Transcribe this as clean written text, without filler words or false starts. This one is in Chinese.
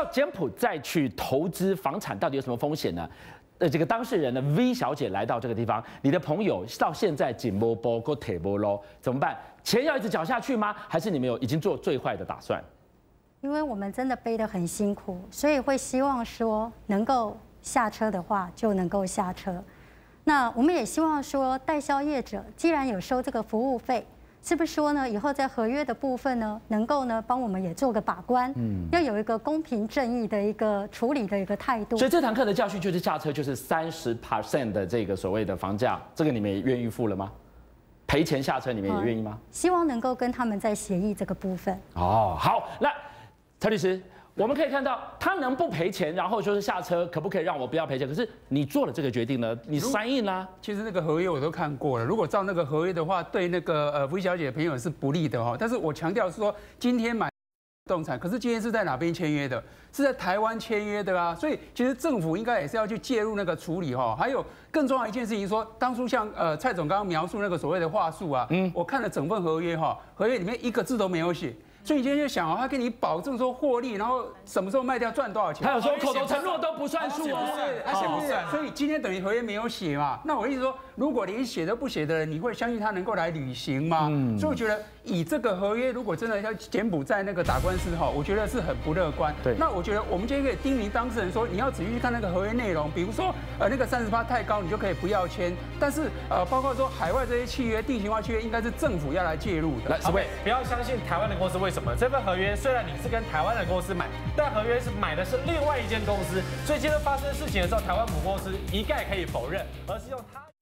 柬埔寨去投资房产到底有什么风险呢？这个当事人呢 V 小姐来到这个地方，你的朋友到现在紧摸包够铁摸喽，怎么办？钱要一直缴下去吗？还是你们已经做最坏的打算？ 因为我们真的背得很辛苦，所以会希望说能够下车的话就能够下车。那我们也希望说代销业者既然有收这个服务费，是不是说呢以后在合约的部分呢能够呢帮我们也做个把关，要有一个公平正义的一个处理的一个态度。 所以这堂课的教训就是下车就是30% 的这个所谓的房价，这个你们也愿意付了吗？赔钱下车你们也愿意吗？ 希望能够跟他们在协议这个部分。 哦，好，那蔡律师。我们可以看到，他能不赔钱，然后就是下车，可不可以让我不要赔钱？可是你做了这个决定呢，你sign in啦。 其实那个合约我都看过了，如果照那个合约的话，对那个V 小姐的朋友是不利的哈。但是我强调是说，今天买不动产，可是今天是在哪边签约的？是在台湾签约的啊。所以其实政府应该也是要去介入那个处理哈。还有更重要一件事情说，当初像蔡总刚刚描述那个所谓的话术啊，我看了整份合约哈，合约里面一个字都没有写。所以你今天就想哦，他跟你保证说获利，然后什么时候卖掉赚多少钱？ 他有说口头承诺都不算数哦， 他写不算。所以今天等于合约没有写嘛？那我意思说，如果连写都不写的人，你会相信他能够来履行吗？所以我觉得以这个合约，如果真的要柬埔寨那个打官司哈，我觉得是很不乐观。 对。 那我觉得我们今天可以叮咛当事人说，你要仔细去看那个合约内容，比如说那个30%太高，你就可以不要签。但是包括说海外这些契约、定型化契约，应该是政府要来介入的。 好，不要相信台湾的公司，为什么这份合约？虽然你是跟台湾的公司买，但合约是买的是另外一间公司，所以今天发生事情的时候，台湾母公司一概可以否认，而是用他。